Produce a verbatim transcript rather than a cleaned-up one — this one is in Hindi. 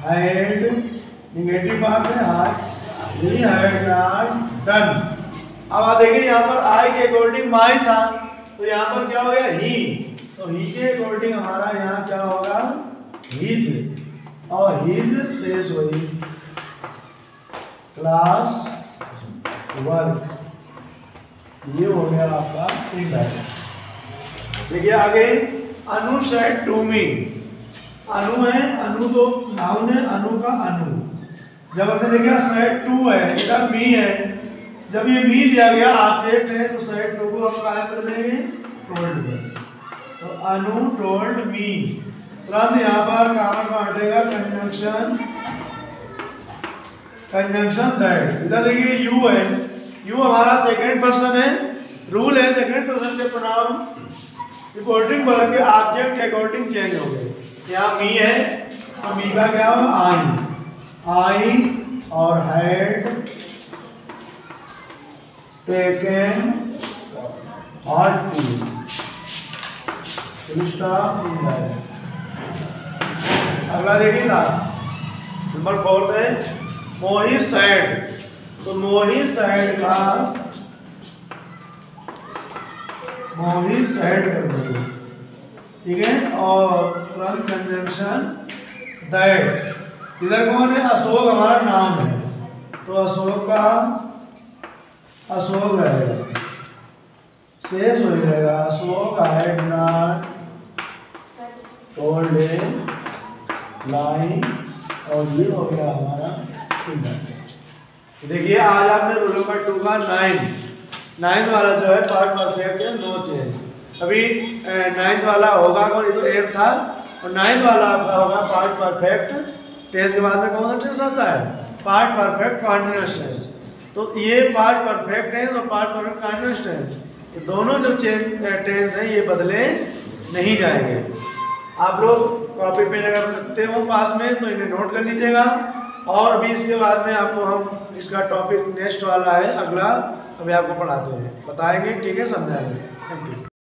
हैड, निगेटिव मार्क है had, he had not done. अब आप देखिए यहाँ पर आई के अकॉर्डिंग माई था, तो यहाँ पर क्या हो गया ही, तो ही के अकॉर्डिंग हमारा यहाँ क्या होगा हीज, और हीज शेष हुई क्लास वर्क, ये हो गया आपका इनडायरेक्ट। देखिए आगे अनु सेड टू मी, अनु है, अनु तो नाउन है, अनु का अनु, जब हमने देखा सेड टू है, इधर मी है, जब ये मी दिया गया ऑब्जेक्ट है तो सेड टू को हम क्या बदलेंगे टोल्ड में, तो अनु टोल्ड मी, तुरंत यहाँ पर कॉमन में हटेगा कंजंक्शन, कंजंक्शन दैट। इधर देखिए यू है, यू हमारा सेकंड पर्सन है, रूल है सेकंड पर्सन के प्रोनाउन अकॉर्डिंग वर्ब के ऑब्जेक्ट के अकॉर्डिंग चेंज हो गए। यहाँ मी है तो मी का क्या होगा आई, आई और हैड टेकन हॉट टी, अगला देखिए ना नंबर फोर्थ है मोहित सैड, तो मोहित सैड का मोहित सैड कर देंगे, ठीक है, और तुरंत कंजंक्शन दैट। इधर कौन है अशोक हमारा नाम है, तो अशोक का अशोक रहेगा, शेष हो जाएगा Ashok had not told a line, और ये हो गया हमारा इंडायरेक्ट। देखिए आज आपने रूल नंबर टू का नाइन नाइन्थ वाला जो है पार्ट परफेक्ट है, नो चेंज। अभी नाइन्थ वाला होगा कौन, ये तो एट था, और नाइन्थ वाला आपका होगा पार्ट परफेक्ट टेंस के बाद में कौन सा टेंस आता है पार्ट परफेक्ट कॉन्टिन्यूअस टेंस। तो ये पार्ट परफेक्ट टेंस और पार्ट परफेक्ट कॉन्टिन्यूअस टेंस, ये दोनों जो चेंज टेंस हैं ये बदले नहीं जाएंगे। आप लोग कॉपी पेन अगर रखते हो पास में तो इन्हें नोट कर लीजिएगा, और अभी इसके बाद में आपको हम इसका टॉपिक नेक्स्ट वाला है अगला, अभी आपको पढ़ाते हैं, बताएंगे, ठीक है, समझाएंगे। Thank you.